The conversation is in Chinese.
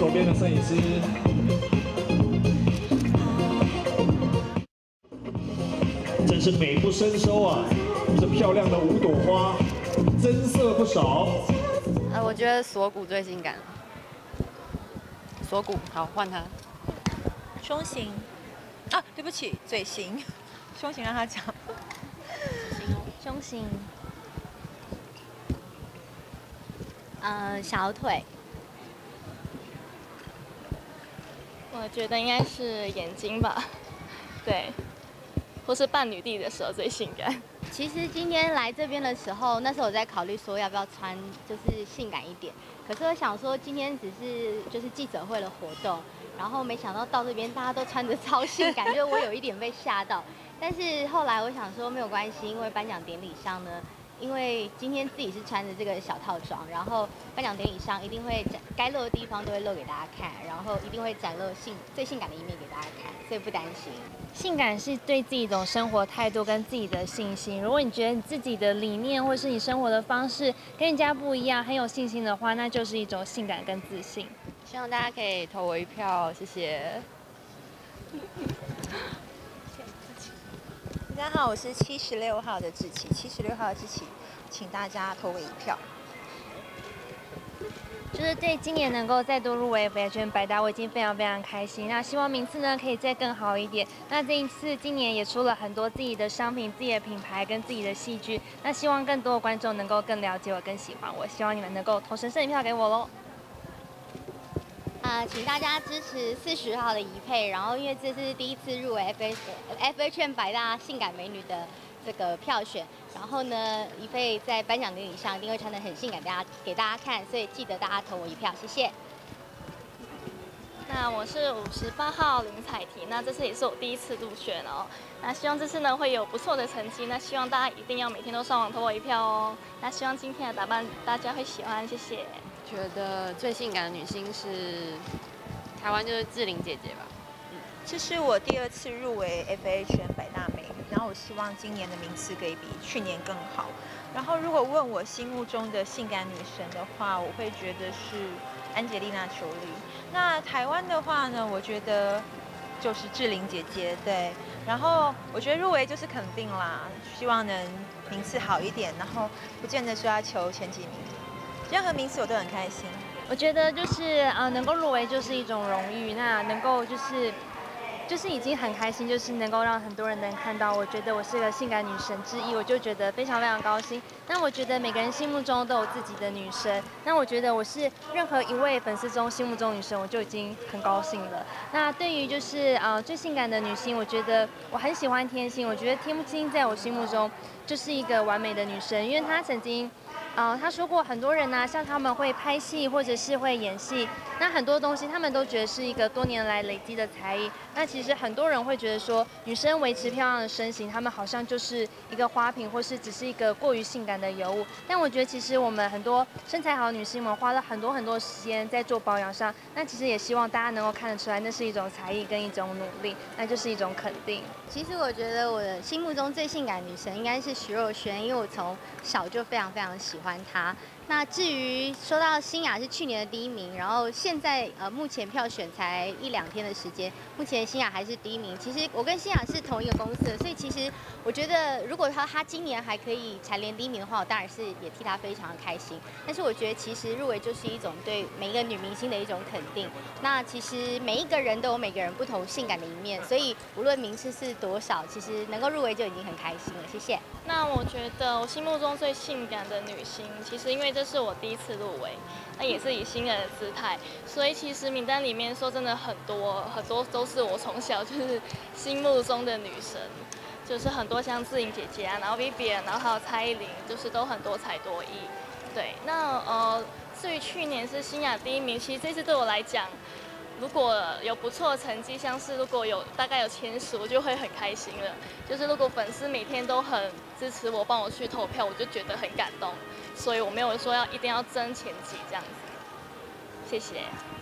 左边的摄影师。真是美不胜收啊！这漂亮的5朵花，增色不少。 我觉得锁骨最性感。锁骨，好，换他。 胸型，啊，对不起，嘴型，胸型让他讲。 胸型，小腿。 我觉得应该是眼睛吧，对，或是扮女帝的时候最性感。 其实今天来这边的时候，那时候我在考虑说要不要穿就是性感一点，可是我想说今天只是就是记者会的活动，然后没想到到这边大家都穿着超性感，就我有一点被吓到。但是后来我想说没有关系，因为颁奖典礼上呢，因为今天自己是穿着这个小套装，然后颁奖典礼上一定会该露的地方都会露给大家看，然后一定会展露最性感的一面给大家看，所以不担心。 性感是对自己一种生活态度跟自己的信心。如果你觉得你自己的理念或是你生活的方式跟人家不一样，很有信心的话，那就是一种性感跟自信。 希望大家可以投我一票，谢谢。 大家好，我是76号的志奇，76号的志奇，请大家投我一票。 就是对今年能够再度入围FHM百大，我已经非常非常开心。那希望名次呢可以再更好一点。那这一次今年也出了很多自己的商品、自己的品牌跟自己的戏剧。那希望更多的观众能够更了解我、更喜欢我。希望你们能够投神圣一票给我喽。 请大家支持40号的怡佩，然后因为这是第一次入围 FHM 百大性感美女的这个票选，然后呢，怡佩在颁奖典礼上一定会穿得很性感，给大家看，所以记得大家投我一票，谢谢。 那我是58号林彩婷，那这次也是我第一次入选哦。那希望这次呢会有不错的成绩，那希望大家一定要每天都上网投我一票哦。那希望今天的打扮大家会喜欢，谢谢。 觉得最性感的女星是台湾就是志玲姐姐吧。 这是我第2次入围 FHM 百大美女，然后我希望今年的名次可以比去年更好。然后如果问我心目中的性感女神的话，我会觉得是安吉丽娜·裘丽。那台湾的话呢，我觉得就是志玲姐姐，对。然后我觉得入围就是肯定啦，希望能名次好一点，然后不见得说要求前几名。任何名次我都很开心。 我觉得就是能够入围就是一种荣誉，那能够就是已经很开心，就是能够让很多人能看到，我觉得我是个性感女神之一，我就觉得非常非常高兴。那我觉得每个人心目中都有自己的女神，那我觉得我是任何一位粉丝中心目中女神，我就已经很高兴了。那对于就是最性感的女星，我觉得我很喜欢天心，我觉得天心在我心目中就是一个完美的女神，因为她曾经。他说过，很多人呢，像他们会拍戏或者是会演戏，那很多东西他们都觉得是一个多年来累积的才艺。那其实很多人会觉得说，女生维持漂亮的身形，她们好像就是一个花瓶，或是只是一个过于性感的尤物。但我觉得其实我们很多身材好的女性们花了很多时间在做保养上，那其实也希望大家能够看得出来，那是一种才艺跟一种努力，那就是一种肯定。 其实我觉得我的心目中最性感女神应该是徐若瑄，因为我从小就非常非常喜欢她。那至于说到新雅是去年的第1名，然后现在目前票选才1-2天的时间，目前新雅还是第1名。其实我跟新雅是同一个公司的，所以其实我觉得如果她今年还可以蝉联第1名的话，我当然是也替她非常的开心。但是我觉得其实入围就是一种对每一个女明星的一种肯定。那其实每一个人都有每个人不同性感的一面，所以无论名次是多少，其实能够入围就已经很开心了。谢谢。 那我觉得我心目中最性感的女星，其实因为这是我第1次入围，那也是以新人的姿态，所以其实名单里面说真的很多都是我从小就是心目中的女神，就是很多像志玲姐姐啊，然后 Vivian， 然后还有蔡依林，就是都很多才多艺。对，那至于去年是新雅第1名，其实这次对我来讲，如果有不错的成绩，像是如果大概有前10，我就会很开心了。就是如果粉丝每天都很支持我，帮我去投票，我就觉得很感动。所以我没有说一定要争前几这样子。谢谢。